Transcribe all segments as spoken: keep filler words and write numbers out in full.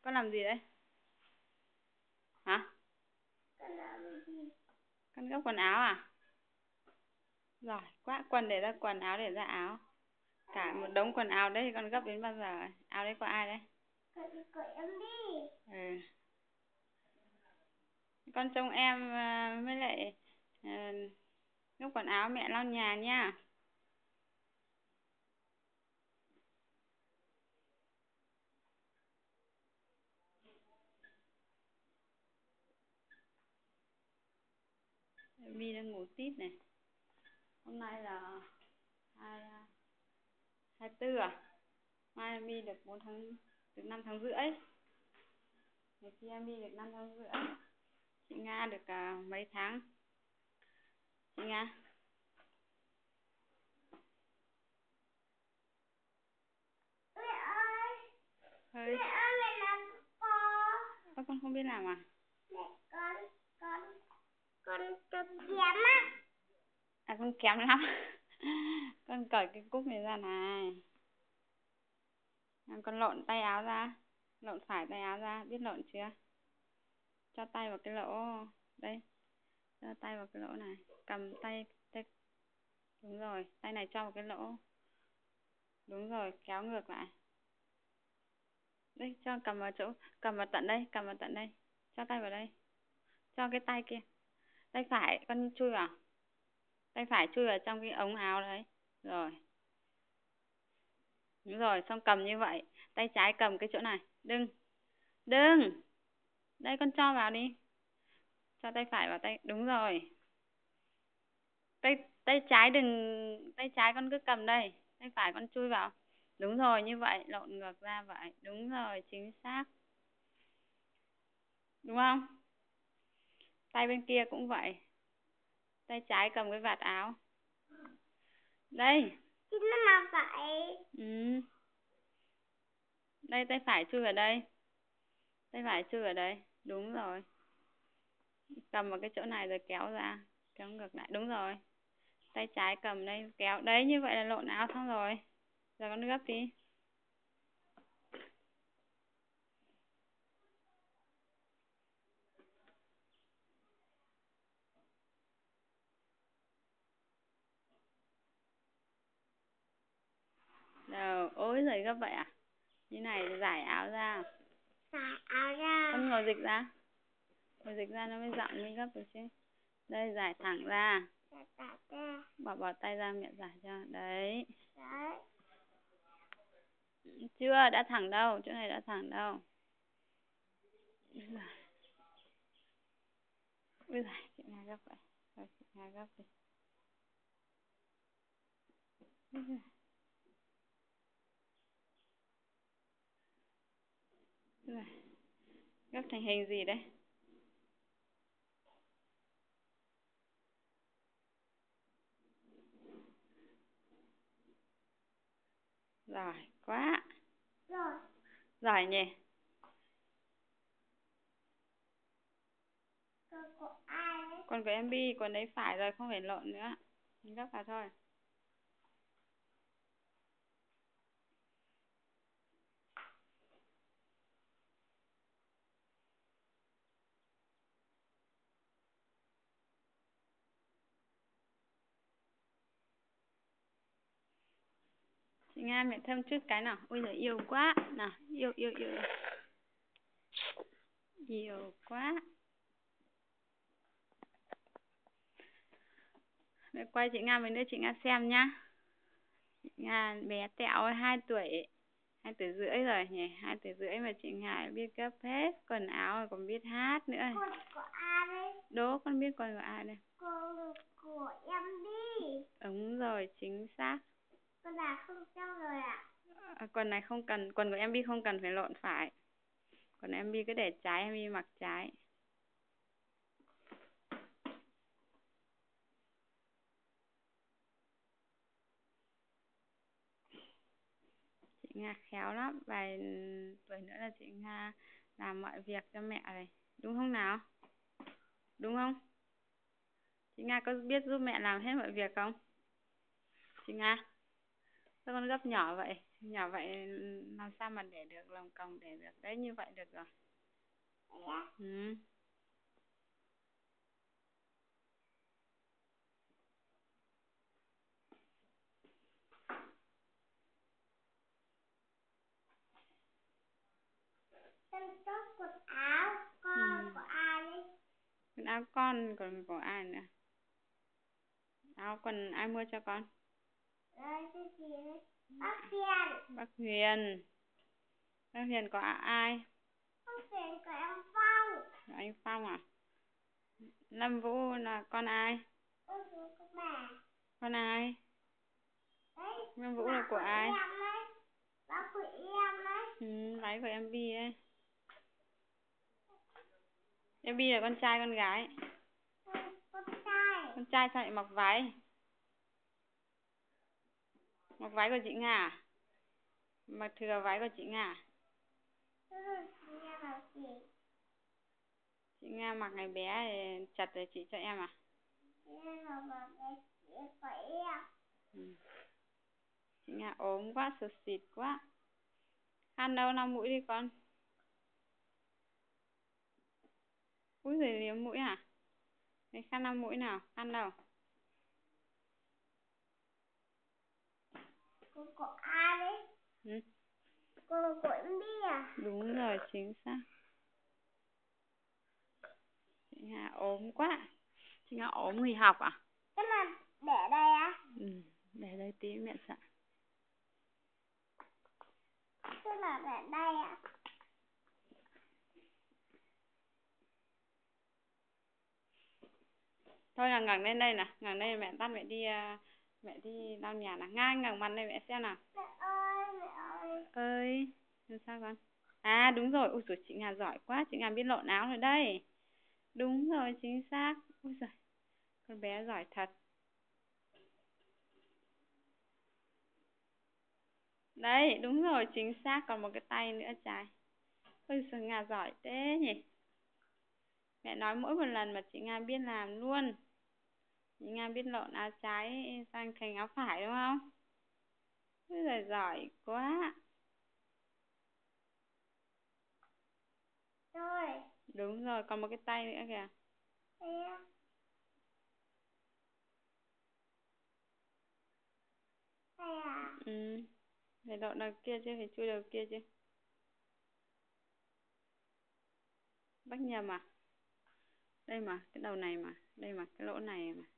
Con làm gì đấy? Hả? Con gấp quần áo à? Giỏi quá, quần để ra quần, áo để ra áo. Cả một đống quần áo đấy thì con gấp đến bao giờ? Áo đấy của ai đấy? Của em đi. Ừ. Con trông em à, với lại à, gấp quần áo, mẹ lau nhà nha. My đang ngủ tít này. Hôm nay là hai hai tư à? Mai My được bốn tháng, được năm tháng rưỡi. Ngày kia My được năm tháng rưỡi. Chị Nga được uh, mấy tháng? Chị Nga? Mẹ ơi. Hơi. Mẹ ơi, mẹ làm con. Ơ, con không biết làm à? Mẹ con, con, con con kém á. À, con kém lắm. Con cởi cái cúc này ra này. Con lộn tay áo ra. Lộn phải tay áo ra, biết lộn chưa? Cho tay vào cái lỗ. Đây. Cho tay vào cái lỗ này. Cầm tay, tay. Đúng rồi, tay này cho vào cái lỗ. Đúng rồi, kéo ngược lại. Đây, cho cầm vào chỗ, cầm vào tận đây, cầm vào tận đây. Cho tay vào đây. Cho cái tay kia. Tay phải, con chui vào. Tay phải chui vào trong cái ống áo đấy. Rồi. Đúng rồi, xong cầm như vậy. Tay trái cầm cái chỗ này. Đừng. Đừng. Đây, con cho vào đi. Cho tay phải vào tay. Đúng rồi. Tay tay trái đừng. Tay trái con cứ cầm đây. Tay phải con chui vào. Đúng rồi, như vậy. Lộn ngược ra vậy. Đúng rồi, chính xác. Đúng không? Tay bên kia cũng vậy. Tay trái cầm cái vạt áo. Đây. Thì nó là vậy. Ừ. Đây, tay phải chui vào đây. Tay phải chui vào đây. Đúng rồi. Cầm vào cái chỗ này rồi kéo ra. Kéo ngược lại. Đúng rồi. Tay trái cầm đây, kéo. Đấy, như vậy là lộn áo xong rồi. Giờ con gấp đi. Đâu, ôi giời, gấp vậy à? Như này giải áo ra. Giải áo ra. Con ngồi dịch ra. Ngồi dịch ra nó mới rộng mới gấp được chứ. Đây, giải thẳng ra. Giải thẳng ra. Bỏ bỏ tay ra, mẹ giải cho. Đấy. Đấy. Chưa, đã thẳng đâu. Chỗ này đã thẳng đâu. Ui giời, chị Nga gấp vậy. Rồi, chị Nga gấp đi. Ui giời. Ui giời. Gấp thành hình gì đấy? Giỏi quá. Rồi. Giỏi nhỉ? Con của ai đấy? Còn của em Bi, còn đấy phải rồi, không phải lộn nữa. Mình gấp vào thôi. Chị Nga, mẹ thơm chút cái nào. Ôi giời, yêu quá. Nào, yêu, yêu, yêu. Yêu quá. Mẹ quay chị Nga mình nữa, chị Nga xem nhá. Chị Nga bé tẹo ơi, hai tuổi. Hai tuổi rưỡi rồi nhỉ. Hai tuổi rưỡi mà chị Nga biết gấp hết quần áo rồi còn biết hát nữa. Con của ai đấy? Đố con biết con của ai đây? Con của em đi. Đúng rồi, chính xác. Con đã không cho rồi ạ. À, quần này không cần, quần của em Bi không cần phải lộn phải. Còn em Bi cứ để trái, em Bi mặc trái. Chị Nga khéo lắm. Vài tuổi nữa là chị Nga làm mọi việc cho mẹ rồi. Đúng không nào? Đúng không? Chị Nga có biết giúp mẹ làm hết mọi việc không? Chị Nga, sao con gấp nhỏ vậy? Nhỏ vậy làm sao mà để được, lồng còng để được. Đấy, như vậy được rồi. Dạ. Ừ. Xem tốt quần áo con Ừ. của ai đấy? Quần áo con, còn của ai nữa? Áo quần ai mua cho con? Đây, cái gì đấy? Bác Hiền. Bác Huyền. Bác Huyền có ai? Bác Hiền của em Phong. Anh Phong à? Lâm Vũ là con ai? Bác Hiền của bà. Con ai? Đấy. Lâm Vũ là của ai? Em đấy. Bác của em đấy. Ừ, váy của em Bi ấy. Em Bi là con trai con gái? Ừ, con trai. Con trai sao lại mặc váy? Mặc váy của chị Nga à? Mặc thừa váy của chị Nga à? Ừ, nghe bảo gì? Chị Nga mặc ngày bé thì chặt rồi chị cho em à? Nghe bảo bảo cái chị của em. Ừ. Chị Nga ốm quá, sụt xịt quá. Khăn đâu, lau mũi đi con. Úi giời, liếm mũi à? Cái khăn lau mũi nào? Khăn đâu? Cô của ai đấy? Ừ. Cô của em đi à? Đúng rồi, chính xác. Chị Nga ốm quá. Chị Nga ốm nghỉ học à? Cái này để đây á? Ừ, để đây tí mẹ sợ. Cái này để đây á? Thôi là ngẩng lên đây nè, ngẩng lên mẹ tắt mẹ đi uh, mẹ đi lau nhà nè. Nga ngẩng mặt lên mẹ xem nào. Mẹ ơi, mẹ ơi. Ơi, làm sao con? À đúng rồi, ui giời chị Nga giỏi quá, chị Nga biết lộn áo rồi đây. Đúng rồi, chính xác. Ui giời, con bé giỏi thật. Đấy, đúng rồi, chính xác, còn một cái tay nữa trái. Ôi giời, Nga giỏi thế nhỉ. Mẹ nói mỗi một lần mà chị Nga biết làm luôn. Chị Nga biết lộn áo trái sang thành áo phải đúng không? Ôi giời, giỏi quá. Rồi. Đúng rồi, còn một cái tay nữa kìa. Đây á. Đây à? Ừ. Phải lộn đầu kia chứ, phải chui đầu kia chứ. Bác nhầm à? Đây mà, cái đầu này mà. Đây mà, cái lỗ này mà.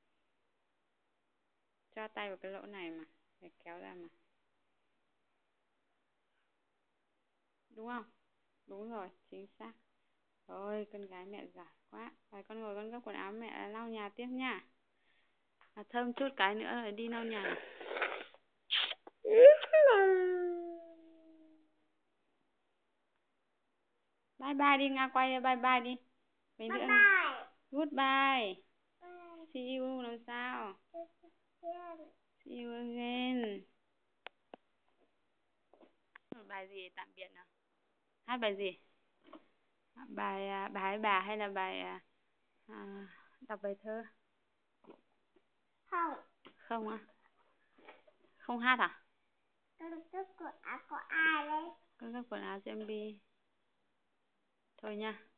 Cho tay vào cái lỗ này mà. Phải kéo ra mà. Đúng không? Đúng rồi, chính xác. Ôi, con gái mẹ giỏi quá. Rồi con ngồi con gấp quần áo mẹ lau nhà tiếp nha. À, thơm chút cái nữa rồi đi lau nhà. Bye bye đi, Nga quay bye bye đi. Mình Bye nữa. bye. Goodbye. Bye. See you lần sau. See you again. Bài gì tạm biệt nào? Hát bài gì? Bài à, bài bà hay là bài à, à, đọc bài thơ? Không. Không á? Không hát à? Con cướp quần áo của ai đấy? Con gấp quần áo cho em Bi. Thôi nha.